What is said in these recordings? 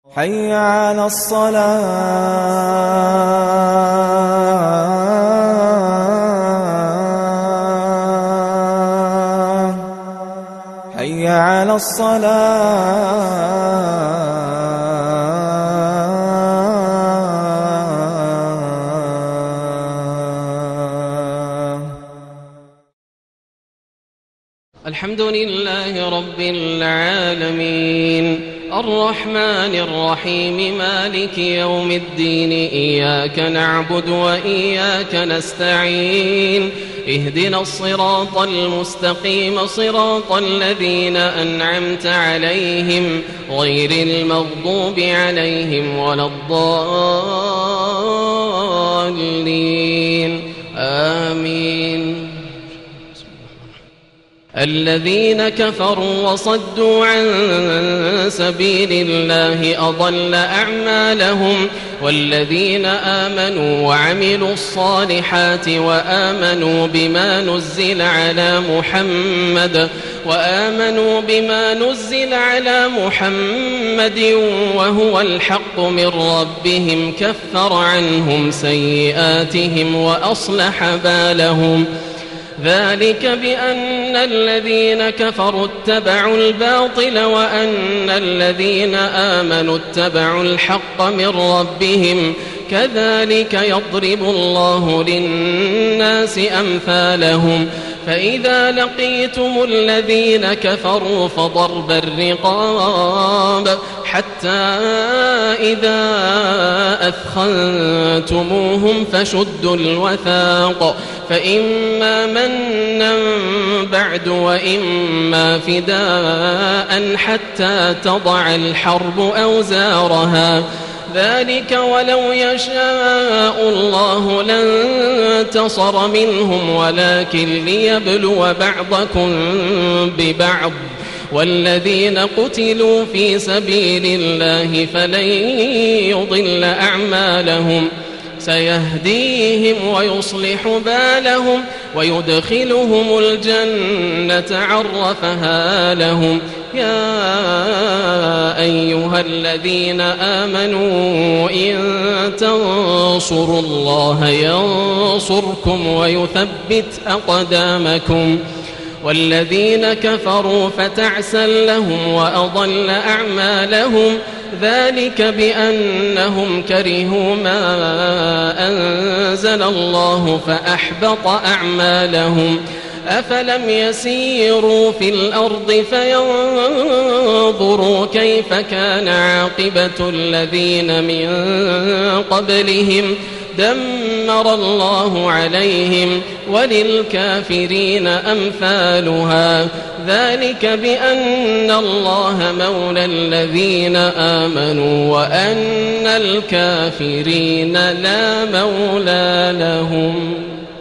حي على الصلاة حي على الصلاة. الحمد لله رب العالمين الرحمن الرحيم مالك يوم الدين إياك نعبد وإياك نستعين اهدنا الصراط المستقيم صراط الذين أنعمت عليهم غير المغضوب عليهم ولا الضالين آمين. الذين كفروا وصدوا عن سبيل الله أضل أعمالهم والذين آمنوا وعملوا الصالحات وآمنوا بما نزل على محمد وهو الحق من ربهم كفر عنهم سيئاتهم وأصلح بالهم ذلك بأن الذين كفروا اتبعوا الباطل وأن الذين آمنوا اتبعوا الحق من ربهم كذلك يضرب الله للناس أمثالهم فإذا لقيتم الذين كفروا فضرب الرقاب حتى إذا أثخنتموهم فشدوا الوثاق فإما منا بعد وإما فداء حتى تضع الحرب أوزارها ذلك ولو يشاء الله لانتصر منهم ولكن ليبلو بعضكم ببعض والذين قتلوا في سبيل الله فلن يضل أعمالهم سيهديهم ويصلح بالهم ويدخلهم الجنة عرفها لهم يا أيها الذين آمنوا إن تنصروا الله ينصركم ويثبت أقدامكم والذين كفروا فتعسا لهم وأضل أعمالهم ذلك بأنهم كرهوا ما أنزل الله فأحبط أعمالهم أفلم يسيروا في الأرض فينظروا كيف كان عاقبة الذين من قبلهم دمر الله عليهم وللكافرين أمثالها ذلك بأن الله مولى الذين آمنوا وأن الكافرين لا مولى لهم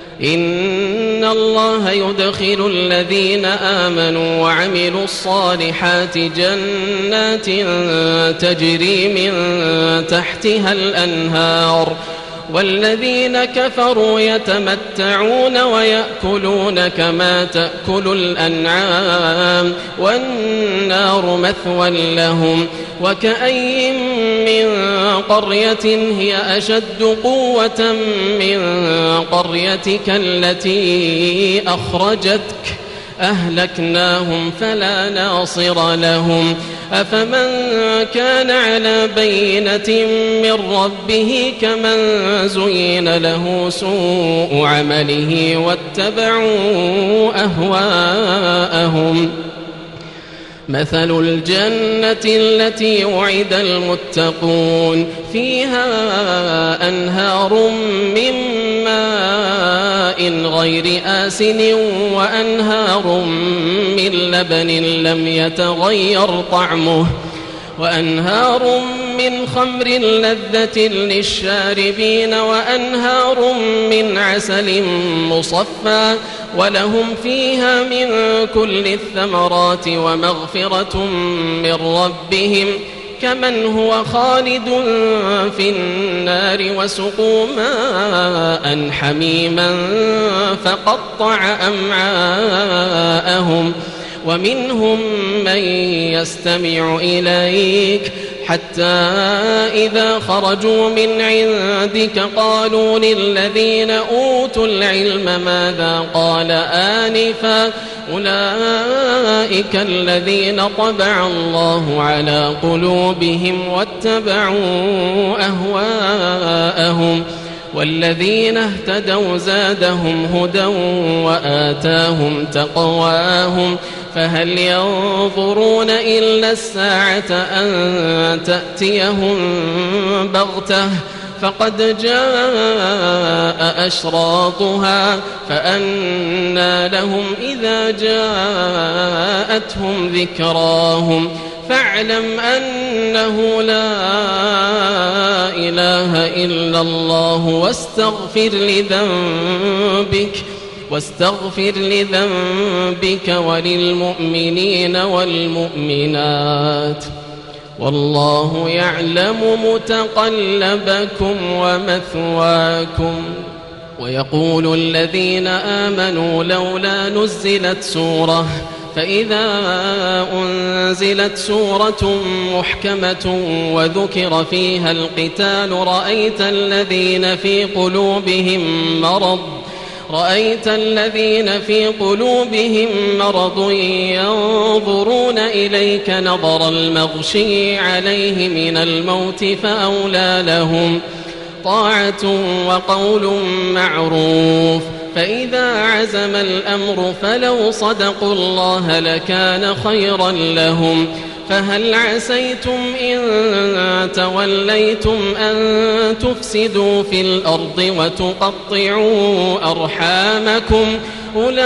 إن الله يدخل الذين آمنوا وعملوا الصالحات جنات تجري من تحتها الأنهار والذين كفروا يتمتعون ويأكلون كما تأكل الأنعام والنار مثوى لهم وكأين من قرية هي أشد قوة من قريتك التي أخرجتك أهلكناهم فلا ناصر لهم أفمن كان على بينة من ربه كمن زين له سوء عمله واتبعوا أهواءهم مثل الجنة التي وعد المتقون فيها أنهار من ماء غير آسن وأنهار من لبن لم يتغير طعمه وأنهار من خمر لذة للشاربين وأنهار من عسل مصفى ولهم فيها من كل الثمرات ومغفرة من ربهم كمن هو خالد في النار وسقوا ماء حميما فقطع أمعاءهم ومنهم من يستمع إليك حتى إذا خرجوا من عندك قالوا للذين أوتوا العلم ماذا قال آنفا أولئك الذين طبع الله على قلوبهم واتبعوا أهواءهم والذين اهتدوا زادهم هدى وآتاهم تقواهم فهل ينظرون إلا الساعة أن تأتيهم بغتة فقد جاء أشراطها فأنى لهم إذا جاءتهم ذكراهم فاعلم أنه لا إله إلا الله واستغفر لذنبك وللمؤمنين والمؤمنات والله يعلم متقلبكم ومثواكم. ويقول الذين آمنوا لولا نزلت سورة فإذا أنزلت سورة محكمة وذكر فيها القتال رأيت الذين في قلوبهم مرض ينظرون إليك نظر المغشي عليه من الموت فأولى لهم طاعة وقول معروف فإذا عزم الأمر فلو صدقوا الله لكان خيرا لهم فهل عسيتم إن توليتم أن تفسدوا في الأرض وتقطعوا أرحامكم أولئك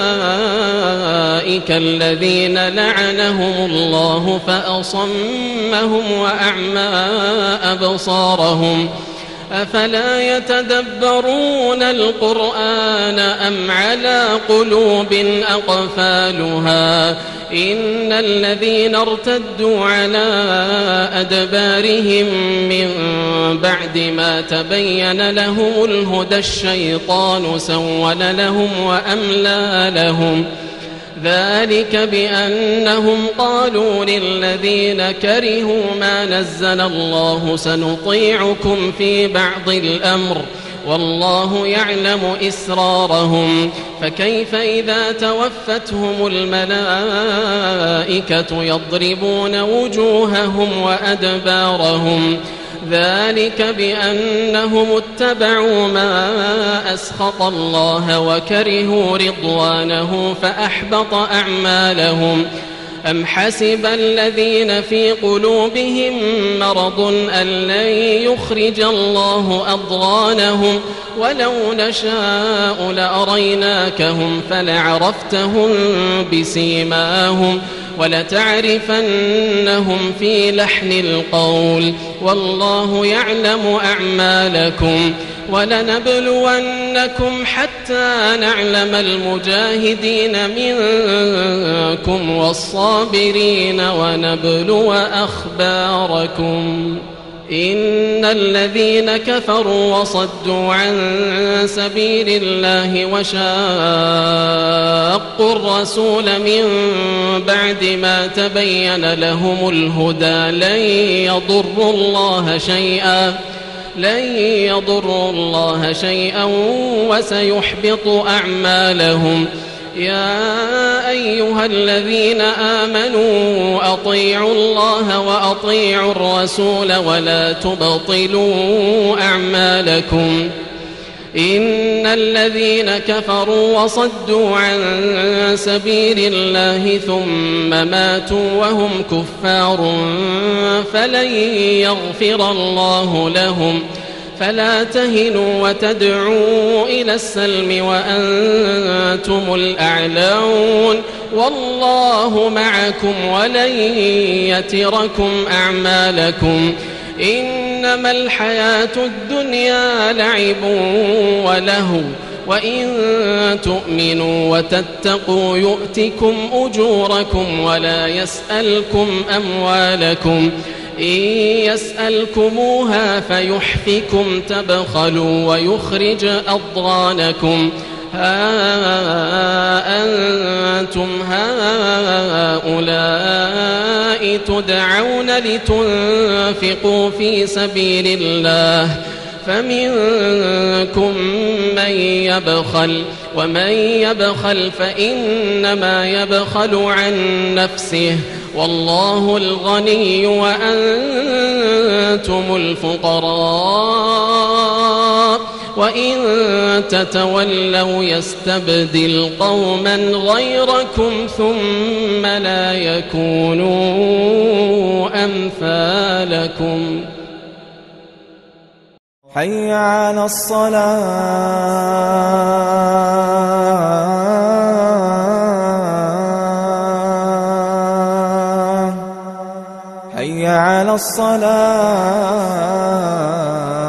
الذين لعنهم الله فأصمهم وأعمى أبصارهم أفلا يتدبرون القرآن أم على قلوب أقفالها إن الذين ارتدوا على أدبارهم من بعد ما تبين لهم الهدى الشيطان سول لهم وأملى لهم ذلك بأنهم قالوا للذين كرهوا ما نزل الله سنطيعكم في بعض الأمر والله يعلم إسرارهم فكيف إذا توفتهم الملائكة يضربون وجوههم وأدبارهم ذلك بأنهم اتبعوا ما أسخط الله وكرهوا رضوانه فأحبط أعمالهم أم حسب الذين في قلوبهم مرض أن لن يخرج الله أضغانهم ولو نشاء لأريناكهم فلعرفتهم بسيماهم ولتعرفنهم في لحن القول والله يعلم أعمالكم ولنبلونكم حتى نعلم المجاهدين منكم والصابرين ونبلو أخباركم إن الذين كفروا وصدوا عن سبيل الله وشاقوا الرسول من بعد ما تبين لهم الهدى لن يضروا الله شيئا وسيحبط أعمالهم يا أيها الذين آمنوا أطيعوا الله وأطيعوا الرسول ولا تبطلوا أعمالكم إن الذين كفروا وصدوا عن سبيل الله ثم ماتوا وهم كفار فلن يغفر الله لهم فلا تهنوا وتدعوا إلى السلم وأنتم الأعلون والله معكم ولن يتركم أعمالكم إنما الحياة الدنيا لعب ولهو وإن تؤمنوا وتتقوا يؤتكم أجوركم ولا يسألكم أموالكم إن يسألكموها فيحفكم تبخلوا ويخرج أضغانكم أنتم هؤلاء تدعون لتنفقوا في سبيل الله فمنكم من يبخل ومن يبخل فإنما يبخل عن نفسه والله الغني وأنتم الفقراء وإن تتولوا يستبدل قوما غيركم ثم لا يكونوا أمثالكم. حي على الصلاة حي على الصلاة